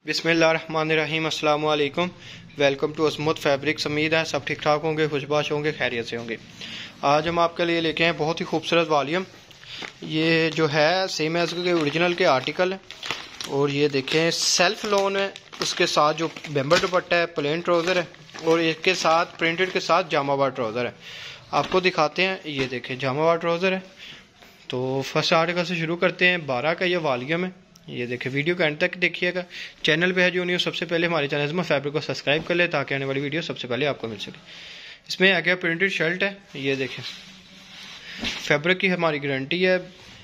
बिस्मिल्लाहिर्रहमानिर्रहीम अस्सलाम वालेकुम। Welcome to Asmat fabrics. उम्मीद है सब ठीक ठाक होंगे, खुशबाश होंगे, खैरियत से होंगे। आज हम आपके लिए लेके आए बहुत ही खूबसूरत वॉल्यूम। ये जो है सेम एज के ओरिजिनल के आर्टिकल है और ये देखें सेल्फ लोन है। उसके साथ जो बेम्बर दुपट्टा है, प्लेन ट्राउज़र है और इसके साथ प्रिंटेड के साथ जामावार ट्राउज़र है। आपको दिखाते हैं, ये देखें जामावार ट्राउज़र है। तो फर्स्ट आर्टिकल से शुरू करते हैं। 12 का ये वॉल्यूम है। ये देखें, वीडियो के एंड तक देखिएगा। चैनल पे है जो नहीं हो, सबसे पहले हमारे चैनल में फैब्रिक को सब्सक्राइब कर ले ताकि आने वाली वीडियो सबसे पहले आपको मिल सके। इसमें आगे प्रिंटेड शर्ट है। ये देखें, फैब्रिक की हमारी गारंटी है,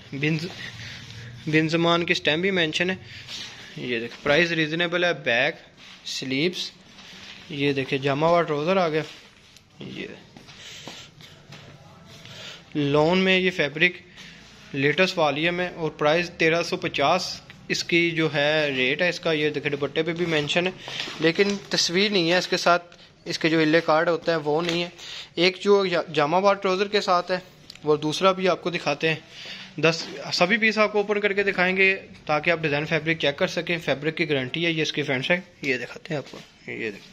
बिन ज़मान की स्टैम्प भी मेंशन है। ये देखें, प्राइस रीजनेबल है। बैक स्लीव्स, ये देखें जामावार ट्राउज़र आ गया। ये लॉन में ये फैब्रिक लेटेस्ट वॉल्यूम है और प्राइस 1350 इसकी जो है रेट है इसका। ये देखिए दुपट्टे पे भी मेंशन है लेकिन तस्वीर नहीं है इसके साथ। इसके जो इले कार्ड होता है वो नहीं है। एक जो जामावार ट्राउज़र के साथ है वो दूसरा भी आपको दिखाते हैं। 10 सभी पीस आपको ओपन करके दिखाएंगे ताकि आप डिज़ाइन फैब्रिक चेक कर सकें। फैब्रिक की गारंटी है। ये इसकी फ्रंट साइड ये दिखाते हैं आपको। ये देखें,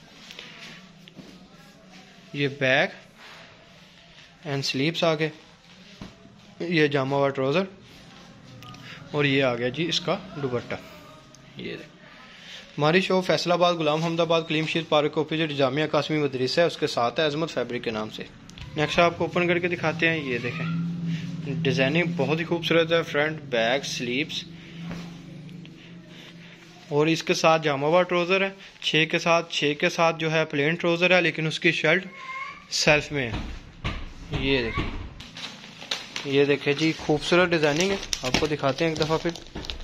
ये बैक एंड स्लीव्स आ गए। ये जामावार ट्राउज़र और ये आ गया जी इसका दुपट्टा। ये हमारी शॉप फैसलाबाद गुलाम हमदाबाद क्लीम शीट पार्क के ऑपोजिट जामिया कासमी मदरसा है, उसके साथ है अजमत फैब्रिक के नाम से। नेक्स्ट आपको ओपन करके दिखाते हैं। ये देखें, डिज़ाइनिंग बहुत ही खूबसूरत है। फ्रंट बैक स्लीव्स और इसके साथ जामावार ट्राउज़र है। 6 के साथ जो है प्लेन ट्राउज़र है लेकिन उसकी शर्ट सेल्फ में है। ये देखें, ये देखें जी, खूबसूरत डिज़ाइनिंग है। आपको दिखाते हैं एक दफ़ा फिर।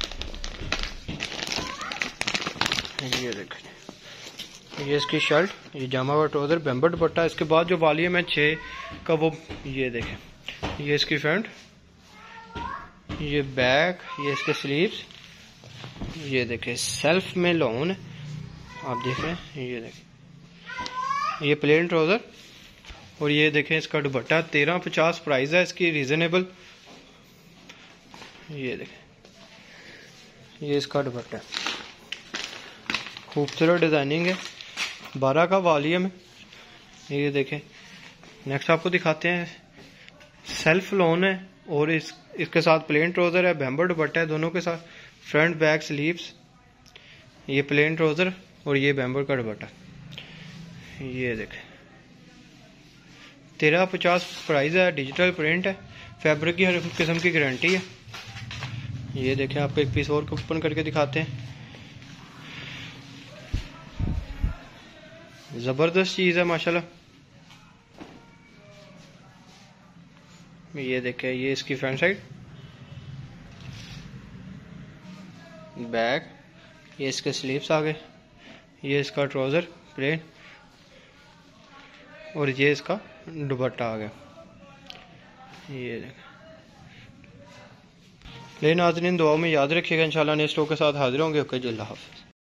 ये देखें, ये इसकी शर्ट, ये जामावार ट्राउज़र बेम्बर दुपट्टा। इसके बाद जो वॉल्यूम है 6 का वो ये देखें, ये इसकी फ्रंट, ये बैक, ये इसके स्लीव्स। ये देखें सेल्फ में लॉन है, आप देख रहे हैं। ये देखें, ये प्लेन ट्राउज़र और ये देखें इसका दुपट्टा। 1350 प्राइस है इसकी, रीजनेबल। ये देखें, ये इसका दुपट्टा, खूबसूरत डिज़ाइनिंग है। 12 का वॉल्यूम है। ये देखें, नेक्स्ट आपको दिखाते हैं। सेल्फ लोन है और इसके साथ प्लेन ट्राउज़र है, बेम्बर दुपट्टा है दोनों के साथ। फ्रंट बैक स्लीव्स, ये प्लेन ट्राउज़र और ये बेम्बर का दुपट्टा। ये देखें, 1350 प्राइस है। डिजिटल प्रिंट है। फैब्रिक की हर किस्म की गारंटी है। ये देखें, आपको एक पीस और ओपन करके दिखाते हैं। ज़बरदस्त चीज़ है माशाल्लाह। ये देखें, ये इसकी फ्रंट साइड, बैक, ये इसके स्लीव्स आ गए। ये इसका ट्राउज़र प्लेन और ये इसका दुपट्टा आ गया। ये देखें, लेकिन नाज़रीन दुआ में याद रखिएगा। इंशाल्लाह नेक्स्ट स्टॉक के साथ हाजिर होंगे। ओके जी, अल्लाह हाफ़िज़।